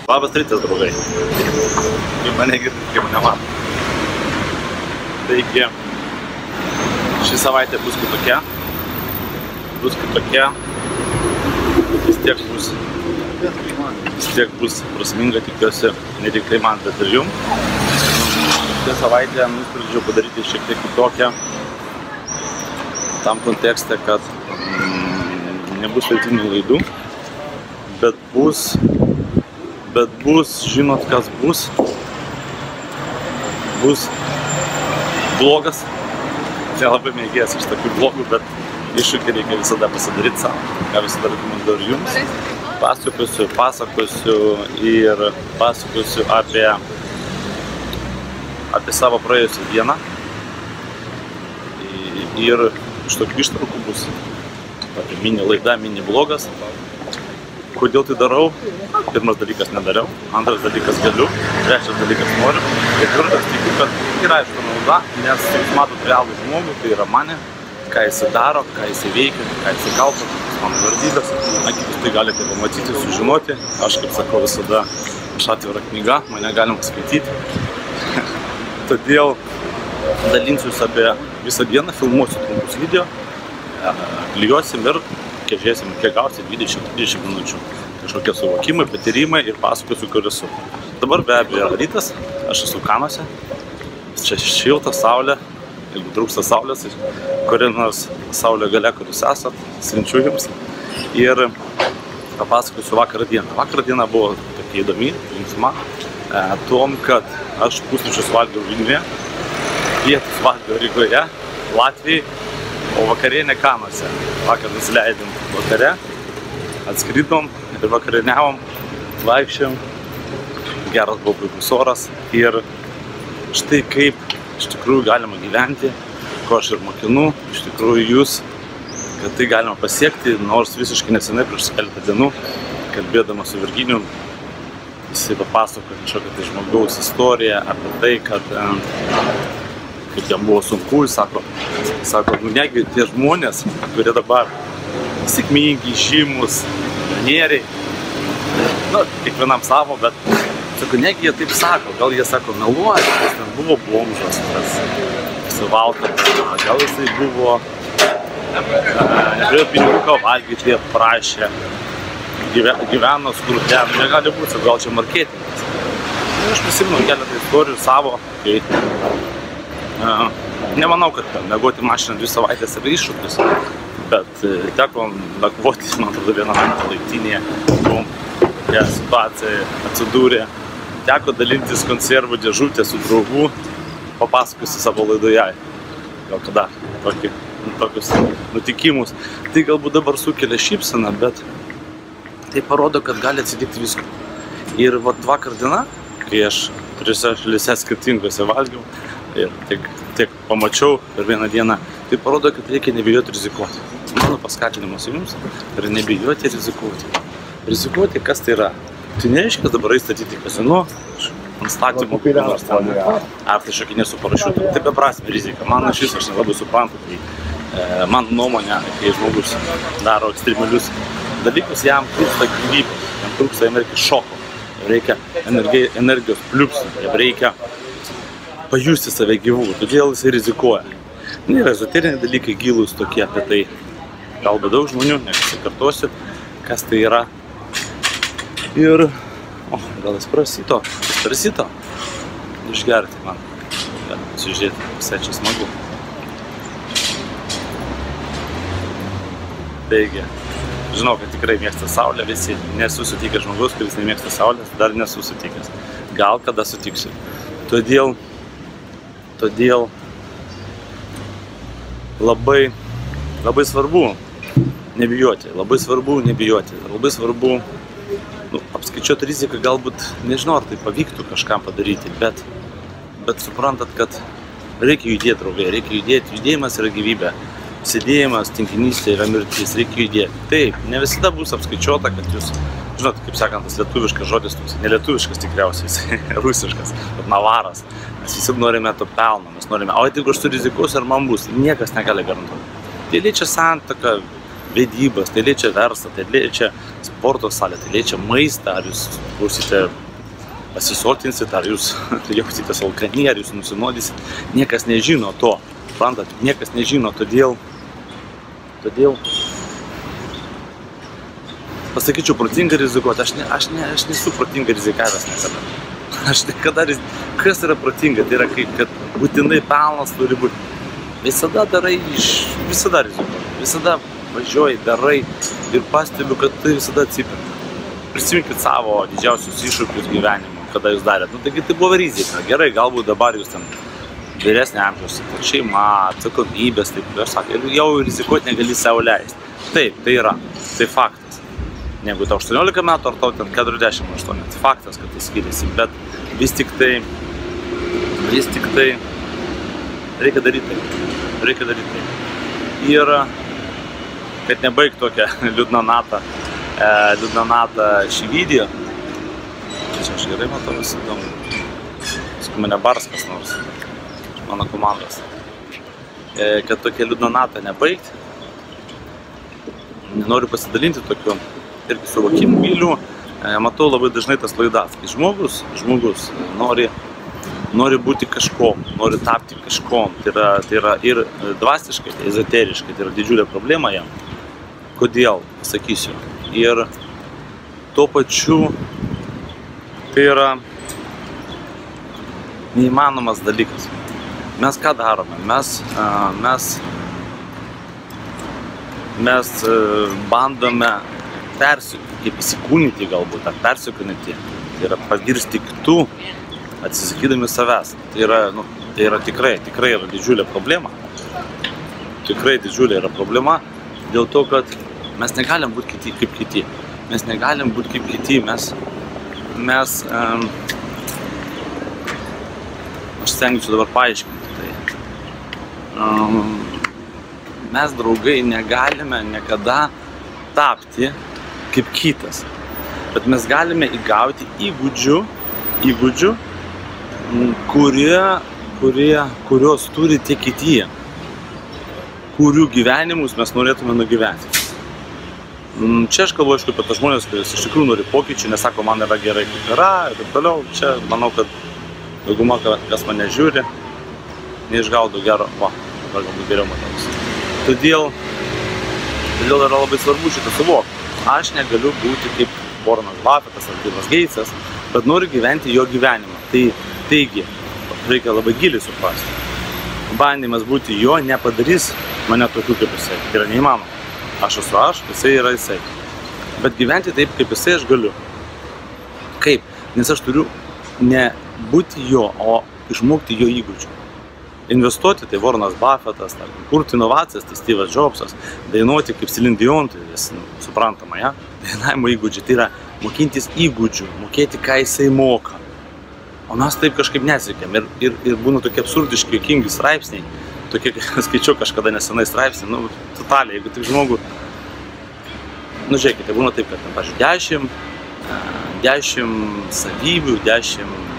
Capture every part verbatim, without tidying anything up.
Labas rytas, draugai. Kaip mane girdit, kaip mane mato. Taigi, ši savaitė bus kitokia. Bus kitokia. Vis tiek bus, vis tiek bus prasminga, tikiuosi, ne tik tai man, bet ir jum. Šią savaitę nusprendžiau padaryti šiek tiek kitokią. Tam kontekste, kad mm, nebus rytinių laidų, bet bus, bet bus, žinot kas bus, bus blogas. Nelabai mėgėjęs iš tokių blogų, bet iššūkį reikia visada pasidaryti savo, ką visada rekomenduoju jums. Pasakosiu, pasakosiu ir pasakosiu apie, apie savo praėjusią dieną. Ir iš tokių ištraukų bus mini laida, mini blogas. Kodėl tai darau? Pirmas dalykas nedariau, antras dalykas galiu, trečias dalykas noriu. Ketvirtas tikiu, kad yra aišku nauda, nes jūs matot realų žmogų, tai yra mane, ką jis daro, ką jis veikia, ką jis kalba, kokios mano vertybės. Jūs tai galite pamatyti, sužinoti. Aš, kaip sakau, visada aš atvira knyga, mane galima skaityti. Todėl dalinsiuosi apie visą dieną, filmuosiu trumpus video, klijuosim ir kiek žiūrėsim, kiek gausi dvidešimt trisdešimt minučių. Kažkokie suvokimai, patyrimai ir pasakosiu, kur esu. Dabar be abejo rytas, aš esu Kanuose. Čia šilta saulė, jeigu trūksta saulės, kuri nors saulė gale, kur jūs esat, siunčiu jums. Ir papasakosiu vakarą dieną. Vakarą diena buvo tokia įdomi, linksma, e, tom, kad aš pusryčius valgiau Vilniuje, pietus valgiau Rygoje, Latvijai, o vakarienė Kanuose. Vakar nusileidom vakare, atskridom ir vakarieniavom, vaikščiojom, geras buvo puikus oras ir štai kaip iš tikrųjų galima gyventi, ko aš ir mokinu, iš tikrųjų jūs, kad tai galima pasiekti, nors visiškai nesenai prieš keletą dienų, kalbėdamas su Virginijum, jisai papasakojo kažkokią tai žmogaus istoriją apie tai, kad kaip jam buvo sunku, jis sako, sako, nu negi tie žmonės, kurie dabar sėkmingi, žymus, milijonieriai, nu, kiekvienam savo, bet sako, negi jie taip sako, gal jie sako, meluoja, jis ten buvo bomžas, tas suvalka, gal jisai buvo, neturėjo pinigų ką valgyti, jie prašė, gyveno skurde, negali būti, gal čia marketingas. Ir aš prisimenu keletą istorijų savo, kai Uh, nemanau, kad mėgoti mašiną dvi savaitės yra iššūkis, bet uh, teko nakvoti, man atrodo, vieną naktį laiptinėje, tokia situacija atsidūrė. Teko dalintis konservų dėžutę su draugu, papasakosiu savo laidoje, gal kada, tokį, tokius nutikimus. Tai galbūt dabar sukelia šypseną, bet tai parodo, kad gali atsitikti visko. Ir vat vakar diena, kai aš trijose šalyse skirtingose valgiau, ir tik, tik pamačiau per vieną dieną, tai parodo, kad reikia nebijoti rizikuoti. Mano paskatinimas jums yra nebijoti rizikuoti. Rizikuoti, kas tai yra? Tai nereiškia dabar įstatyti kasino, ant statymų, nors ten, ar tai šokinė su parašiutu. Tai beprasmė rizika. Man iš vis aš nelabai suprantu, tai e, man nuomonė, kai žmogus daro ekstremalius dalykus, jam trūksta gyvybės, jam trūksta energijos šoko, reikia energijos, energijos pliūpsnių, jam reikia pajusti save gyvų, todėl jisai rizikuoja. Nėra ezoteriniai dalykai gilūs tokie apie tai. Kalba daug žmonių, nepasikartosiu, kas tai yra. Ir, o, gal espresito, espresito, išgerti man, gal pasižiūrėti, visai čia smagu. Taigi, žinau, kad tikrai mėgsta saulę, visi nesu sutikęs žmogus, kuris nemėgsta saulės, dar nesu sutikęs. Gal kada sutiksiu. Todėl Todėl labai, labai svarbu nebijoti, labai svarbu nebijoti, labai svarbu nu, apskaičiuoti riziką, galbūt nežinau, ar tai pavyktų kažkam padaryti, bet, bet suprantat, kad reikia judėti, draugai, reikia judėti, judėjimas yra gyvybė, sėdėjimas, tinkinystė yra mirtis, reikia judėti. Taip, ne visada bus apskaičiuota, kad jūs, žinot, kaip sakant, tas lietuviškas žodis, nelietuviškas tikriausiai, rusiškas, bet navaras. Mes visi norime to pelno, mes norime, o jeigu aš surizikuosiu, ar man bus, niekas negali garantuoti. Tai liečia santuoką, vedybas, tai liečia verslą, tai liečia sporto salę, tai liečia maistą, ar jūs klausite pasisotinsit, ar jūs jausitės alkani, ar jūs nusinuodysit. Niekas nežino to, suprantat, niekas nežino, todėl, todėl, pasakyčiau, protinga rizikuoti, aš, ne, aš, ne, aš nesu protinga rizikavęs niekada. Aš niekada, kas yra protinga, tai yra, kaip, kad būtinai pelnas turi būti. Visada darai, visada rizikuoji, visada važiuoji, darai ir pastebiu, kad tai visada atsipirka. Prisiminkit savo didžiausius iššūkius gyvenimo, kada jūs darėt. Nu, taigi tai buvo rizika. Gerai, galbūt dabar jūs ten vyresnė amžiaus, šeima, atsakomybės, taip, aš sakau, jau rizikuoti negali savo leisti. Taip, tai yra, tai faktas. Negu tau aštuoniolika metų, ar tau ten keturiasdešimt aštuoni. Tai faktas, kad tai skiriasi, bet vis tik tai, vis tik tai reikia daryti tai. Reikia daryti tai. Ir kad nebaig tokią liūdną natą, e, liūdną natą šį video. Čia aš gerai matau, visi įdomu. Paskui mane bars kas nors, mano komandos. E, kad tokią liūdną natą nebaigti, noriu pasidalinti tokiu irgi suvokimu giliu. E, matau labai dažnai tas klaidas, kai žmogus, žmogus nori, nori būti kažkom, nori tapti kažkom. Tai yra, tai yra ir dvasiškai, tai ezoteriškai, tai yra didžiulė problema jam. Kodėl, pasakysiu. Ir tuo pačiu tai yra neįmanomas dalykas. Mes ką darome? Mes, mes, mes bandome persikūnyti, kaip įsikūnyti galbūt, ar persikūnyti. Tai yra pavirsti kitų, atsisakydami savęs. Tai yra, nu, tai yra tikrai, tikrai yra didžiulė problema. Tikrai didžiulė yra problema dėl to, kad mes negalim būti kiti kaip kiti. Mes negalim būti kaip kiti. Mes, mes um, aš stengiuosi dabar paaiškinti tai. Um, mes, draugai, negalime niekada tapti kaip kitas. Bet mes galime įgauti įgūdžių, įgūdžių, kurie, kurie, kurios turi tie kiti, kurių gyvenimus mes norėtume nugyventi. Čia aš kalbu, aišku, apie tas žmonės, kuris iš tikrųjų nori pokyčių, nesako, man yra gerai, kaip yra, ir taip toliau. Čia manau, kad dauguma, kas mane žiūri, neišgaudo gero, va, dabar galbūt geriau matausi. Todėl, todėl yra labai svarbu šitą suvokti. Aš negaliu būti kaip Warrenas Buffettas ar Billas Gatesas, bet noriu gyventi jo gyvenimą. Tai, taigi, reikia labai giliai suprasti. Bandymas būti jo nepadarys mane tokiu kaip jisai. Tai yra neįmanoma. Aš esu aš, jisai yra jisai. Bet gyventi taip, kaip jisai aš galiu. Kaip? Nes aš turiu ne būti jo, o išmokti jo įgūdžių. Investuoti, tai Warrenas Buffettas, kurti inovacijas, tai Steve'as Jobsas, dainuoti kaip Celine Dion, tai jis, nu, suprantama, ja? Dainavimo įgūdžiai, tai yra mokintis įgūdžių, mokėti, ką jisai moka. O mes taip kažkaip nesiekiam ir, ir, ir būna tokie absurdiški, juokingi straipsniai, tokie, skaičiau kažkada nesenai straipsniai, nu, totaliai, jeigu tik žmogų, nu, žiūrėkite, būna taip, kad, pavyzdžiui, dešimt, dešimt savybių, dešimt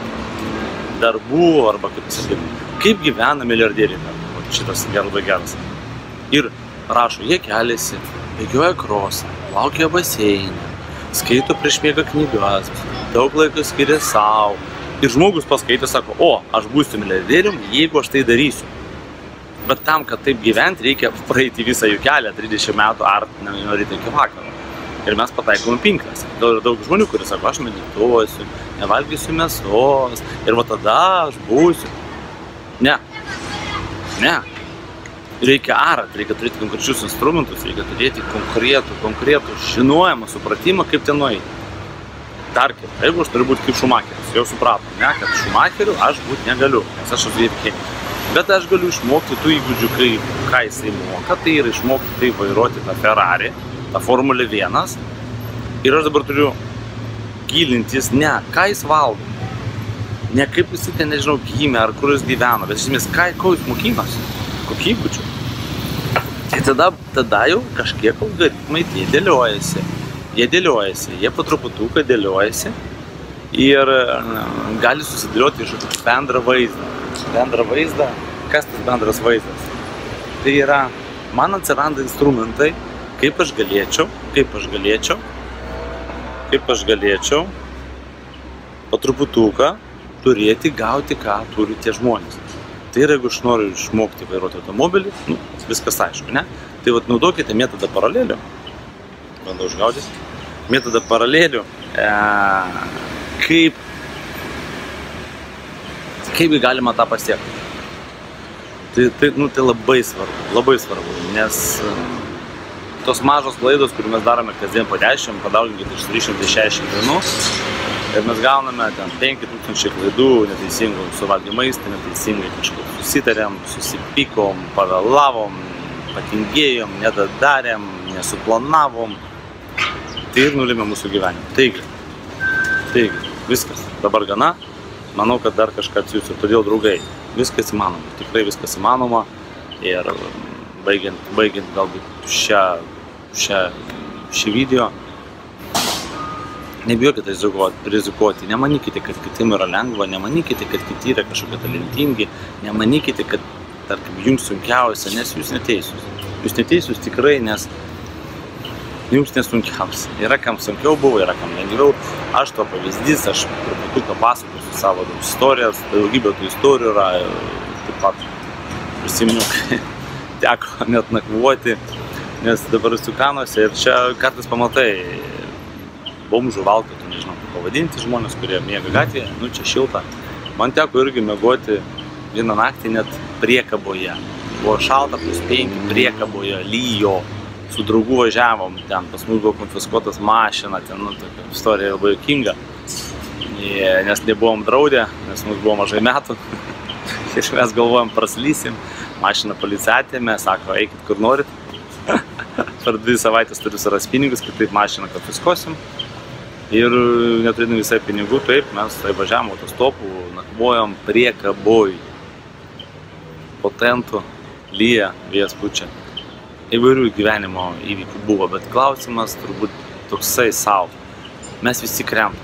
darbų, arba kaip pasakyti, kaip gyvena milijardieriai, šitas labai geras. Ir rašo, jie keliasi, bėgioja krosą, laukia baseinę, skaito prieš miegą knygas, daug laiko skiria savo. Ir žmogus paskaitė, sako, o, aš būsiu milijardierium, jeigu aš tai darysiu. Bet tam, kad taip gyventi, reikia praeiti visą jų kelią, trisdešimt metų ar nuo ryto iki vakaro. Ir mes pataikom pinklės. Daug, daug žmonių, kurie sako, aš medituosiu, nevalgysiu mėsos, ir va tada aš būsiu. Ne. Ne. Reikia arat, reikia turėti konkrečius instrumentus, reikia turėti konkretų, konkretų žinojimą, supratimą, kaip ten nueiti. Tarkim, jeigu aš turiu būti kaip Šumacheris, jau supratom, ne, kad Šumacheriu aš būti negaliu, nes aš esu virchėmis. Bet aš galiu išmokti tų įgūdžių, kaip, ką jisai moka, tai yra išmokti tai vairuoti tą Ferrari, tą Formulę vienas. Ir aš dabar turiu gilintis, ne, ką jis valgo. Ne kaip jisai ten, nežinau, gimė ar kur jis gyvena, bet iš esmės, ką, ko jis mokinosi, kokie įgūdžių. Tai tada, tada jau kažkiek algoritmai tie dėliojasi. Jie dėliojasi, jie po truputuką dėliojasi ir gali susidėlioti iš bendrą vaizdą. Bendrą vaizdą, kas tas bendras vaizdas? Tai yra, man atsiranda instrumentai, kaip aš galėčiau, kaip aš galėčiau, kaip aš galėčiau po truputuką turėti, gauti, ką turi tie žmonės. Tai yra, jeigu aš noriu išmokti vairuoti automobilį, nu, viskas aišku, ne? Tai vat naudokite metodą paralelių. Bandau užgaudyti. Metodą paralelių. E, kaip, kaip galima tą pasiekti. Tai, tai, nu, tai labai svarbu, labai svarbu, nes tos mažos klaidos, kurių mes darome kasdien po dešimt, padauginkite iš trys šimtai šešiasdešimt dienų, ir mes gauname ten penki tūkstančiai klaidų, neteisingų suvalgė maistą, neteisingai kažkur susitarėm, susipykom, pavėlavom, patingėjom, nedadarėm, nesuplanavom. Tai ir nulėmė mūsų gyvenimą. Taigi, taigi, viskas. Dabar gana. Manau, kad dar kažką atsiųsiu. Todėl, draugai, viskas įmanoma. Tikrai viskas įmanoma. Ir baigiant, baigiant galbūt šią, šią, šį video, nebijokite rizikuoti, nemanykite, kad kitim yra lengva, nemanykite, kad kiti yra kažkokie talentingi, nemanykite, kad, tarkim, jums sunkiausia, nes jūs neteisūs. Jūs neteisūs tikrai, nes jums nesunkiausia. Yra kam sunkiau buvo, yra kam lengviau. Aš to pavyzdys, aš truputuką pasakosiu savo istorijas, daugybė tų istorijų yra, taip pat prisiminiau, teko net nakvoti, nes dabar esu Kanuose ir čia kartais pamatai bomžų valkatų, nežinau, pavadinti žmonės, kurie miega gatvėje, nu čia šilta. Man teko irgi miegoti vieną naktį net priekaboje. Buvo šalta, plus penki priekaboje, lyjo, su draugu važiavom, ten pas mus buvo konfiskuotas mašina, ten, nu, tokia istorija labai juokinga, nes nebuvom draudę, nes mums buvo mažai metų. Ir mes galvojom, praslysim, mašiną policija atėmė, sako, eikit kur norit. Per dvi savaitės turiu surast pinigus, kitaip mašiną konfiskuosim. Ir neturėdami visai pinigų, taip, mes tai važiavom autostopu, nakvojom priekaboj. Po tentu, lyja, vėjas pučia. Įvairių gyvenimo įvykių buvo, bet klausimas turbūt toksai savo. Mes visi kremtam.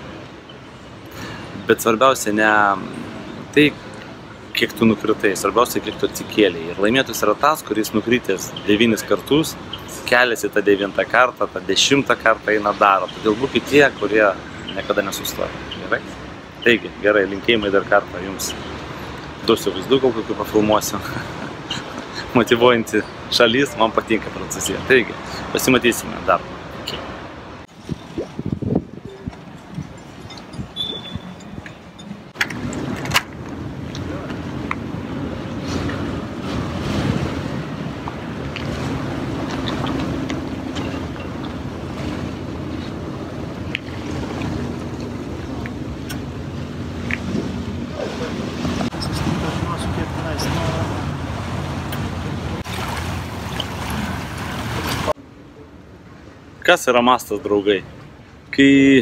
Bet svarbiausia ne tai, kiek tu nukritai, svarbiausia, kiek tu atsikėlė. Ir laimėtojas yra tas, kuris nukritęs devynis kartus, keliasi tą devintą kartą, tą dešimtą kartą eina daro. Todėl būkite tie, kurie niekada nesustoja. Gerai? Taigi, gerai, linkėjimai dar kartą jums. Duosiu vaizdų, kol kokiu pafilmuosiu. Motyvuojanti šalis, man patinka Prancūzija. Taigi, pasimatysime dar. Kas yra mastas, draugai? Kai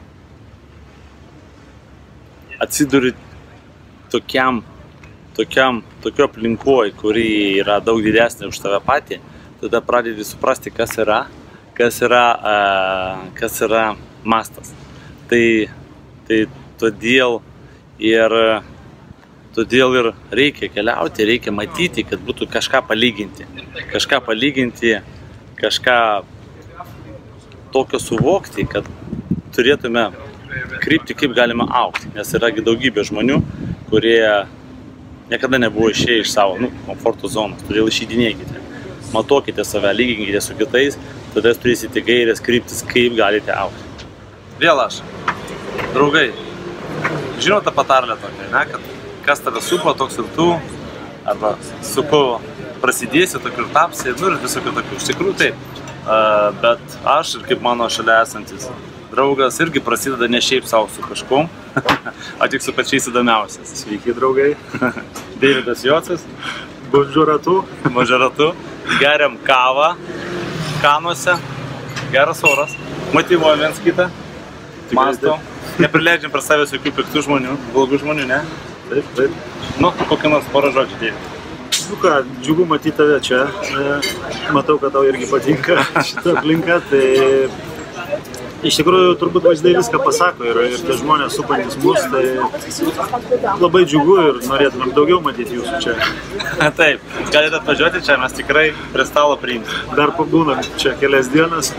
atsiduri tokiam, tokiam, tokio aplinkoj, kuri yra daug didesnė už tave patį, tada pradedi suprasti, kas yra, kas yra, uh, kas yra mastas. Tai, tai todėl ir, todėl ir reikia keliauti, reikia matyti, kad būtų kažką palyginti. Kažką palyginti, kažką tokio suvokti, kad turėtume krypti, kaip galima augti. Nes yra daugybė žmonių, kurie niekada nebuvo išėję iš savo nu, komforto zonos. Todėl išeidinėkite. Matuokite save, lyginkite su kitais, tada turėsite gairės kryptis, kaip galite augti. Vėl aš. Draugai, žinote patarlę tokią, ne? Kad kas tave supa, toks ir tu, arba su ko prasidėsi, tokiu ir tapsi, nu ir visokių tokių. Iš tikrųjų taip. Uh, bet aš ir kaip mano šalia esantis draugas irgi prasideda ne šiaip savo su kažkom, o tik su pačiais įdomiausiais. Sveiki, draugai. Deividas Jocas. Bonžuratu. Bonžuratu. Geriam kavą Kanuose. Geras oras. Motyvuojam viens kitą. Mastom. Neprileidžiam prie savęs jokių piktų žmonių, blogų žmonių, ne? Taip, taip. Nu, kokią nors porą žodžių, Deividas. Nu ką, džiugu matyti tave čia, matau, kad tau irgi patinka šitą aplinką, tai Iš tikrųjų, turbūt vaizdai viską pasako ir, ir tie žmonės supantis mus, tai labai džiugu ir norėtumėm daugiau matyti jūsų čia. Taip, galite atvažiuoti čia, mes tikrai prie stalo priimsim. Dar pabūnam čia kelias dienas.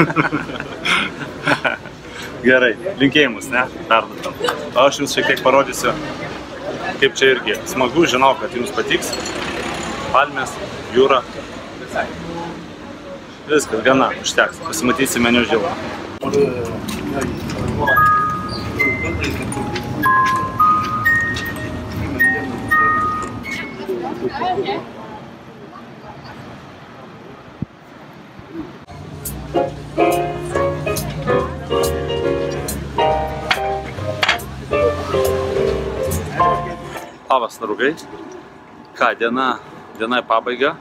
Gerai, linkėjimus, ne? Perduotam. O aš jums šiek tiek parodysiu, kaip čia irgi smagu, žinau, kad jums patiks. Palmės, jūra. Viskas, gana, užteks. Pasimatysime neužilgo. Labas, draugai. Ką, diena, diena į pabaigą.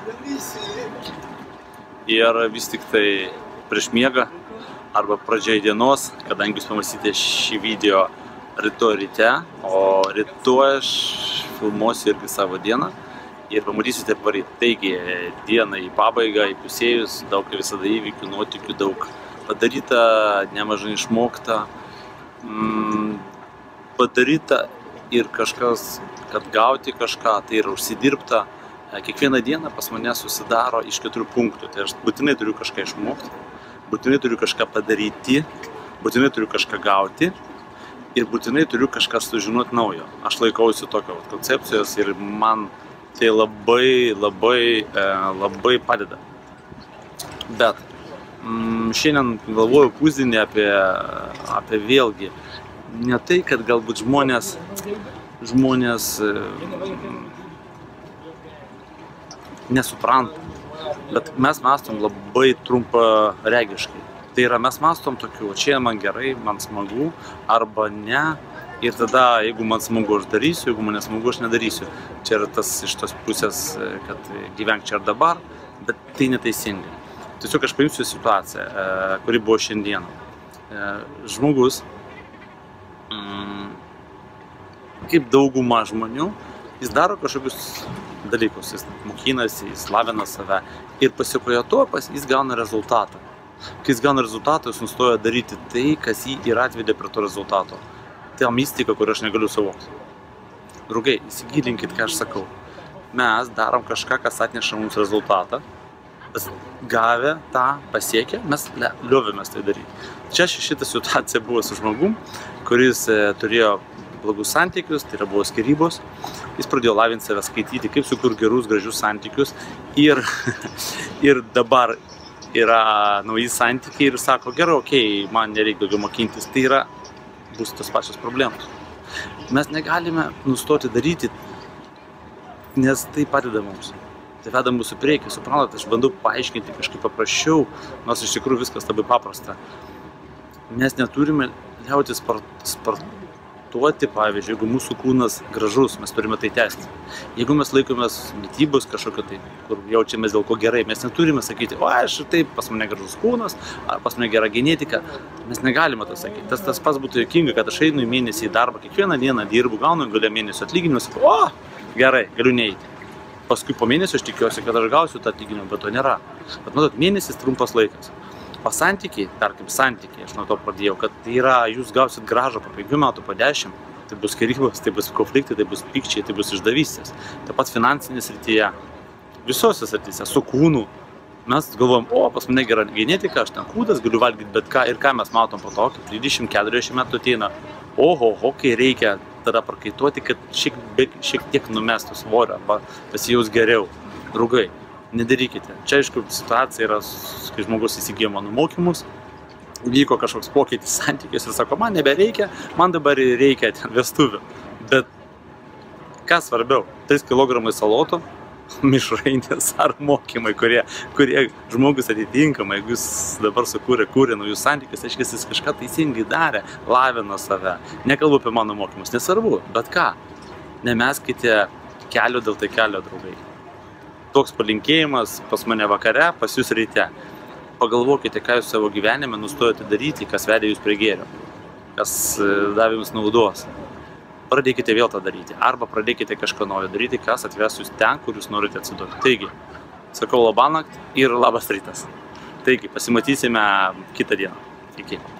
Ir vis tik tai prieš miegą arba pradžiai dienos, kadangi jūs pamatysite šį video rytoj ryte, o rytoj aš filmuosiu irgi savo dieną ir pamatysite paryt. Taigi, diena į pabaigą, į pusėjus, daug visada įvykių, nuotykių, daug padaryta, nemažai išmokta, mm, padaryta ir kažkas, kad gauti kažką, tai yra užsidirbta. Kiekvieną dieną pas mane susidaro iš keturių punktų. Tai aš būtinai turiu kažką išmokti, būtinai turiu kažką padaryti, būtinai turiu kažką gauti ir būtinai turiu kažką sužinoti naujo. Aš laikausi tokio koncepcijos ir man tai labai, labai, labai padeda. Bet mm, šiandien galvoju pusdienį apie, apie vėlgi, ne tai, kad galbūt žmonės, žmonės nesupranta, bet mes mąstom labai trumparegiškai. Tai yra, mes mąstom tokiu, čia man gerai, man smagu, arba ne, ir tada, jeigu man smagu, aš darysiu, jeigu man nesmagu, aš nedarysiu. Čia yra tas iš tos pusės, kad gyvenk čia ir dabar, bet tai neteisingai. Tiesiog aš paimsiu situaciją, kuri buvo šiandieną. Žmogus, kaip dauguma žmonių, jis daro kažkokius dalykus, jis mokinasi, jis lavina save ir pasiekoje to, jis gauna rezultatą. Kai jis gauna rezultatą, jis nustoja daryti tai, kas jį ir atvedė prie to rezultato. Tai mistika, kur aš negaliu suvokti. Draugai, įsigilinkit, ką aš sakau. Mes darom kažką, kas atneša mums rezultatą. Gavę tą pasiekę, mes liovėmės tai daryti. Čia šitą situaciją buvo su žmogum, kuris turėjo blogus santykius, tai yra buvo skyrybos. Jis pradėjo lavinti save, skaityti, kaip sukurti gerus, gražius santykius. Ir, ir dabar yra nauji santykiai ir sako, gerai, okei, okay, man nereikia daugiau mokintis. Tai yra, bus tos pačios problemos. Mes negalime nustoti daryti, nes tai padeda mums. Tai veda mūsų priekį, suprantate, aš bandau paaiškinti kažkaip paprasčiau, nors iš tikrųjų viskas labai paprasta. Mes neturime liautis sportuoti. Pavyzdžiui, jeigu mūsų kūnas gražus, mes turime tai tęsti. Jeigu mes laikomės mitybos kažkokio tai, kur jaučiamės dėl ko gerai, mes neturime sakyti, o aš taip, pas mane gražus kūnas, ar pas mane gera genetika. Mes negalime to sakyti. Tas, tas pas būtų juokinga, kad aš einu į mėnesį į darbą, kiekvieną dieną dirbu, gaunu gale mėnesio atlyginimą, sakau, o, gerai, galiu neiti. Paskui po mėnesio aš tikiuosi, kad aš gausiu tą atlyginimą, bet to nėra. Bet matot, mėnesis trumpas laikas. O santykiai, tarkim santykiai, aš nuo to pradėjau, kad tai yra, jūs gausit gražą po penkių metų, po dešimt, tai bus skyrybos, tai bus konfliktai, tai bus pykčiai, tai bus išdavystės. Taip pat finansinės srityje, visose srityse, su kūnu. Mes galvojam, o, pas mane gera genetika, aš ten kūdas, galiu valgyti bet ką ir ką mes matom po to, kaip trisdešimt keturiasdešimt metų ateina. Oho, o, kai reikia tada prakaituoti, kad šiek, šiek tiek numestų svorio, arba pasijaus geriau. Draugai. Nedarykite. Čia, aišku, situacija yra, kai žmogus įsigijo mano mokymus, vyko kažkoks pokytis santykius ir sako, man nebereikia, man dabar reikia ten vestuvių. Bet kas svarbiau, trys kilogramai salotų, mišrainės ar mokymai, kurie, kurie žmogus atitinkamai, jeigu jis dabar sukūrė, kūrė naujus santykius, aiškiai jis kažką teisingai darė, lavino save. Nekalbu apie mano mokymus, nesvarbu, bet ką, nemeskite kelio dėl tai kelio, draugai. Toks palinkėjimas pas mane vakare, pas jūs ryte. Pagalvokite, ką jūs savo gyvenime nustojate daryti, kas vedė jūs prie gėrio, kas davė jums naudos. Pradėkite vėl tą daryti, arba pradėkite kažką naujo daryti, kas atves jūs ten, kur jūs norite atsidurti. Taigi, sakau labanakt ir labas rytas. Taigi, pasimatysime kitą dieną. Iki.